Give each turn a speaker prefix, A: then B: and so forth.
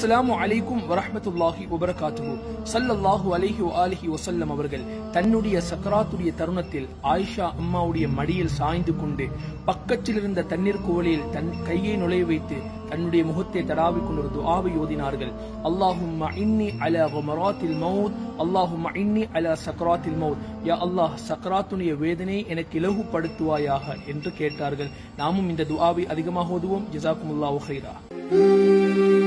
A: அஸ்ஸலாமு அலைக்கும் வரஹ்மத்துல்லாஹி வபரகாத்துஹு. ஸல்லல்லாஹு அலைஹி வஆலிஹி வஸல்லம் அவர்கள் தன்னுடைய சக்கராத்துடைய தருணத்தில் ஆயிஷா அம்மாவுடைய மடியில் சாய்ந்து கொண்டு பக்கத்தில் இருந்த தண்ணீர் குவளையில் தன் கையை நுழைய வைத்து தன்னுடைய முகத்தை தடாவிக் கொண்டு ஒரு துஆவை ஓதினார்கள். அல்லாஹும்ம இன்னி அலா கமராத்தில் மௌத், அல்லாஹும்ம இன்னி அலா சக்கராத்தில் மௌத், யா அல்லாஹ் சக்கராத்துடைய வேதனை எனக்கு இலகுபடுத்துவாயாக என்று கேட்டார்கள். நாமும் இந்த துஆவை அதிகமாக ஓதுவோம். ஜஸாக்குமுல்லாஹு கைரா.